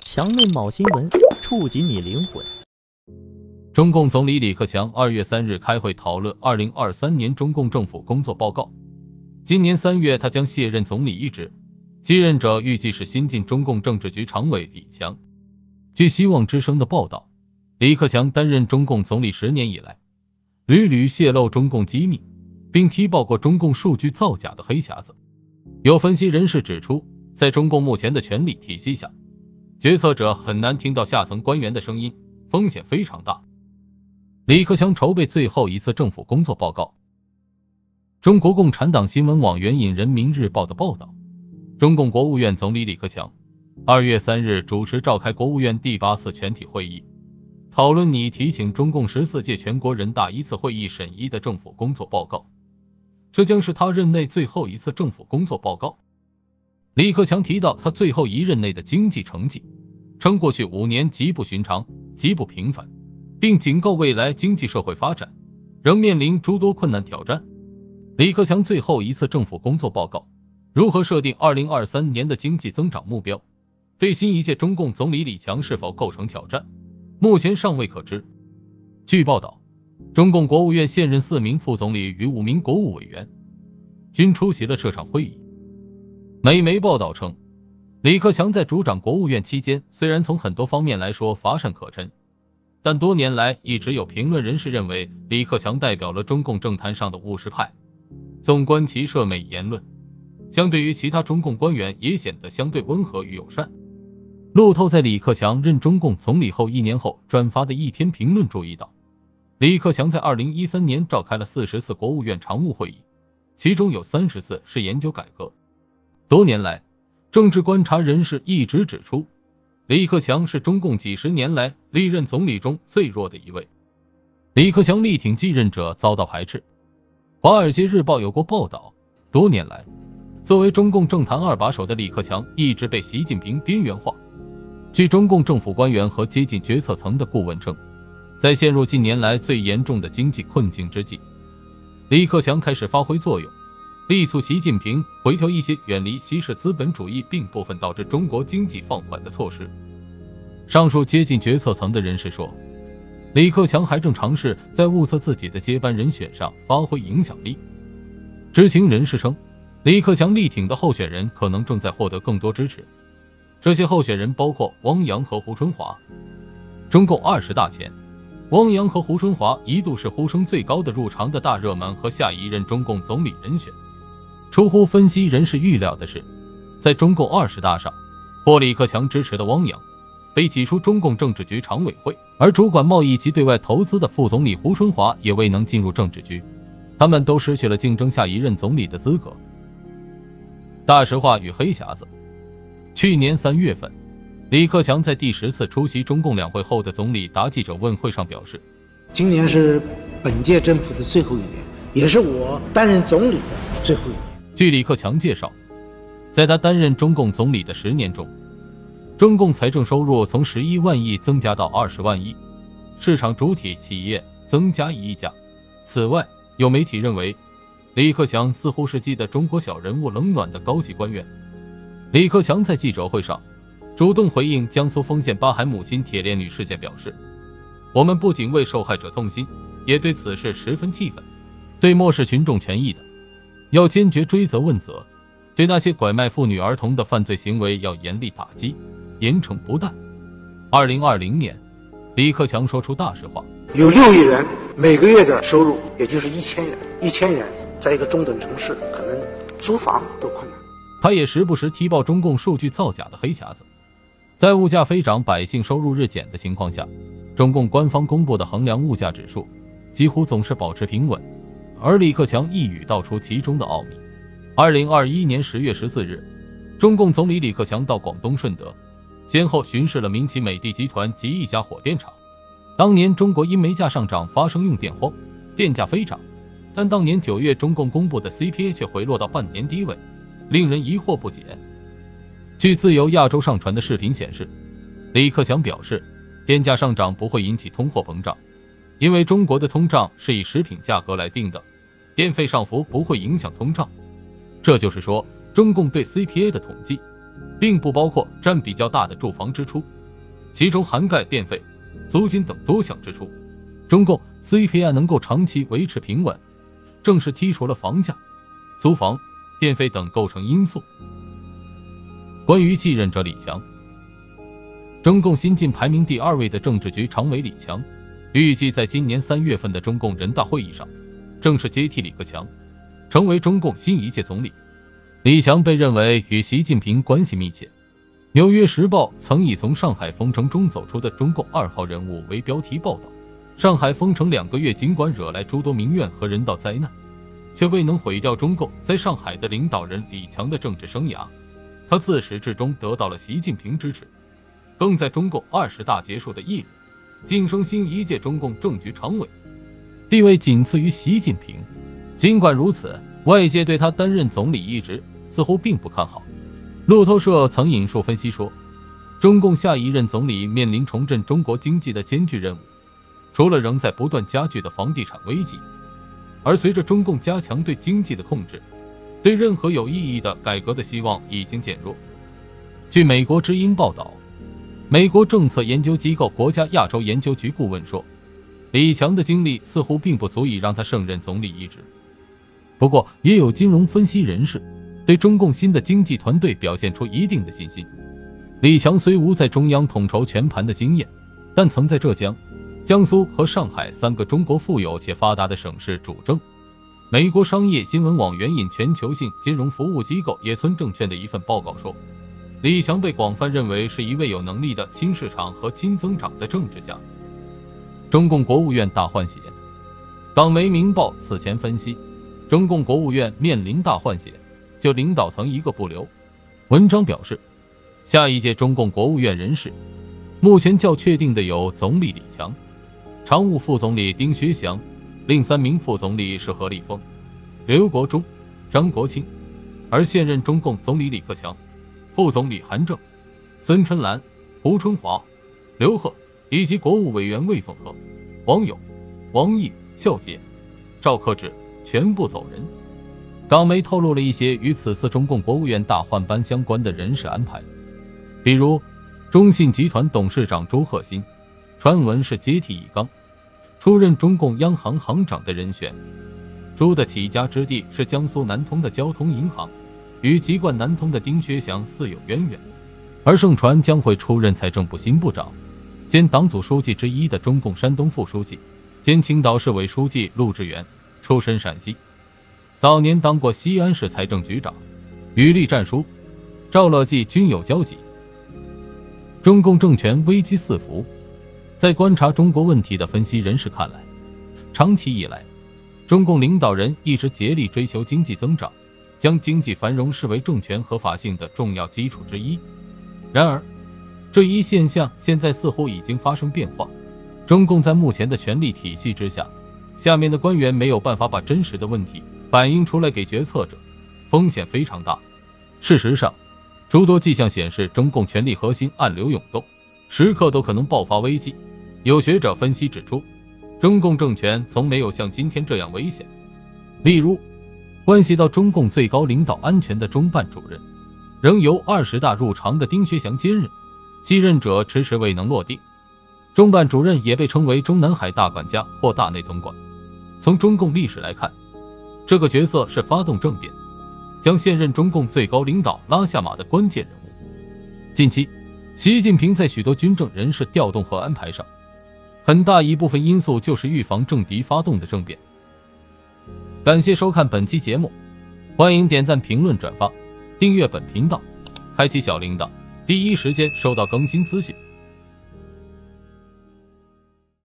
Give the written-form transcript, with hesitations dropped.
墙内某新闻，触及你灵魂。 中共总理李克强2月3日开会讨论2023年中共政府工作报告。今年3月，他将卸任总理一职，继任者预计是新晋中共政治局常委李强。据希望之声的报道，李克强担任中共总理10年以来，屡屡泄露中共机密，并踢爆过中共数据造假的黑匣子。有分析人士指出，在中共目前的权力体系下，决策者很难听到下层官员的声音，风险非常大。李克强筹备最后一次政府工作报告。中国共产党新闻网援引人民日报的报道，中共国务院总理李克强2月3日主持召开国务院第8次全体会议，讨论拟提请中共14届全国人大一次会议审议的政府工作报告，这将是他任内最后一次政府工作报告。李克强提到他最后一任内的经济成绩，称过去5年极不寻常，极不平凡，并警告未来经济社会发展仍面临诸多困难挑战。李克强最后一次政府工作报告如何设定2023年的经济增长目标，对新一届中共总理李强是否构成挑战，目前尚未可知。据报道，中共国务院现任4名副总理与5名国务委员均出席了这场会议。美媒报道称，李克强在主掌国务院期间，虽然从很多方面来说乏善可陈，但多年来一直有评论人士认为李克强代表了中共政坛上的务实派。纵观其涉美言论，相对于其他中共官员也显得相对温和与友善。路透在李克强任中共总理后1年后转发的一篇评论注意到，李克强在2013年召开了40次国务院常务会议，其中有30次是研究改革。多年来，政治观察人士一直指出，李克强是中共几十年来历任总理中最弱的一位。李克强力挺继任者遭到排斥。华尔街日报有过报道，多年来，作为中共政坛2把手的李克强一直被习近平边缘化。据中共政府官员和接近决策层的顾问称，在陷入近年来最严重的经济困境之际，李克强开始发挥作用，力促习近平回调一些远离西式资本主义并部分导致中国经济放缓的措施。上述接近决策层的人士说，李克强还正尝试在物色自己的接班人选上发挥影响力。知情人士称，李克强力挺的候选人可能正在获得更多支持，这些候选人包括汪洋和胡春华。中共20大前，汪洋和胡春华一度是呼声最高的入常的大热门和下一任中共总理人选。出乎分析人士预料的是，在中共20大上，获李克强支持的汪洋被挤出中共政治局常委会，而主管贸易及对外投资的副总理胡春华也未能进入政治局，他们都失去了竞争下一任总理的资格。大实话与黑匣子。去年3月份，李克强在第10次出席中共两会后的总理答记者问会上表示， 今年是本届政府的最后一年，也是我担任总理的最后一年。 据李克强介绍，在他担任中共总理的10年中，中共财政收入从11万亿增加到20万亿，市场主体企业增加1亿家。此外，有媒体认为，李克强似乎是记得中国小人物冷暖的高级官员。李克强在记者会上主动回应江苏丰县八孩母亲铁链女事件表示，我们不仅为受害者痛心，也对此事十分气愤，对漠视群众权益的，要坚决追责问责，对那些拐卖妇女儿童的犯罪行为要严厉打击，严惩不贷。2020年，李克强说出大实话， 有6亿人每个月的收入也就是1000元，1000元在一个中等城市可能租房都困难。 他也时不时踢爆中共数据造假的黑匣子。在物价飞涨、百姓收入日减的情况下，中共官方公布的衡量物价指数几乎总是保持平稳，而李克强一语道出其中的奥秘。2021年10月14日，中共总理李克强到广东顺德，先后巡视了民企美的集团及一家火电厂。当年中国因煤价上涨发生用电荒，电价飞涨，但当年9月中共公布的 CPI 却回落到半年低位，令人疑惑不解。据自由亚洲上传的视频显示，李克强表示，电价上涨不会引起通货膨胀，因为中国的通胀是以食品价格来定的，电费上浮不会影响通胀。这就是说，中共对 CPI 的统计并不包括占比较大的住房支出，其中涵盖电费、租金等多项支出。中共 CPI 能够长期维持平稳，正是剔除了房价、租房、电费等构成因素。关于继任者李强，中共新晋排名第2位的政治局常委李强，预计在今年3月份的中共人大会议上正式接替李克强，成为中共新一届总理。李强被认为与习近平关系密切，《纽约时报》曾以从上海封城中走出的中共2号人物为标题报道，上海封城2个月，尽管惹来诸多民怨和人道灾难，却未能毁掉中共在上海的领导人李强的政治生涯。他自始至终得到了习近平支持，更在中共20大结束的翌日晋升新一届中共政局常委，地位仅次于习近平。尽管如此，外界对他担任总理一职似乎并不看好。路透社曾引述分析说，中共下一任总理面临重振中国经济的艰巨任务，除了仍在不断加剧的房地产危机，而随着中共加强对经济的控制，对任何有意义的改革的希望已经减弱。据美国之音报道，美国政策研究机构国家亚洲研究局顾问说，李强的经历似乎并不足以让他胜任总理一职。不过，也有金融分析人士对中共新的经济团队表现出一定的信心。李强虽无在中央统筹全盘的经验，但曾在浙江、江苏和上海3个中国富有且发达的省市主政。美国商业新闻网援引全球性金融服务机构野村证券的一份报告说，李强被广泛认为是一位有能力的亲市场和亲增长的政治家。中共国务院大换血，港媒《明报》此前分析，中共国务院面临大换血，就领导层一个不留。文章表示，下一届中共国务院人事目前较确定的有总理李强、常务副总理丁薛祥，另3名副总理是何立峰、刘国中、张国清，而现任中共总理李克强、副总理韩正、孙春兰、胡春华、刘鹤以及国务委员魏凤和、王勇、王毅、肖捷、赵克志全部走人。港媒透露了一些与此次中共国务院大换班相关的人事安排，比如中信集团董事长朱鹤新传闻是接替易纲出任中共央行行长的人选。朱的起家之地是江苏南通的交通银行，与籍贯南通的丁薛祥似有渊源。而盛传将会出任财政部新部长兼党组书记之一的中共山东副书记兼青岛市委书记陆志远，出身陕西，早年当过西安市财政局长，与栗战书、赵乐际均有交集。中共政权危机四伏，在观察中国问题的分析人士看来，长期以来，中共领导人一直竭力追求经济增长，将经济繁荣视为政权合法性的重要基础之一。然而，这一现象现在似乎已经发生变化。中共在目前的权力体系之下，下面的官员没有办法把真实的问题反映出来给决策者，风险非常大。事实上，诸多迹象显示中共权力核心暗流涌动，时刻都可能爆发危机。有学者分析指出，中共政权从没有像今天这样危险。例如，关系到中共最高领导安全的中办主任，仍由20大入常的丁薛祥兼任，继任者迟迟未能落定。中办主任也被称为中南海大管家或大内总管。从中共历史来看，这个角色是发动政变，将现任中共最高领导拉下马的关键人物。近期，习近平在许多军政人事调动和安排上，很大一部分因素就是预防政敌发动的政变。感谢收看本期节目，欢迎点赞、评论、转发，订阅本频道，开启小铃铛，第一时间收到更新资讯。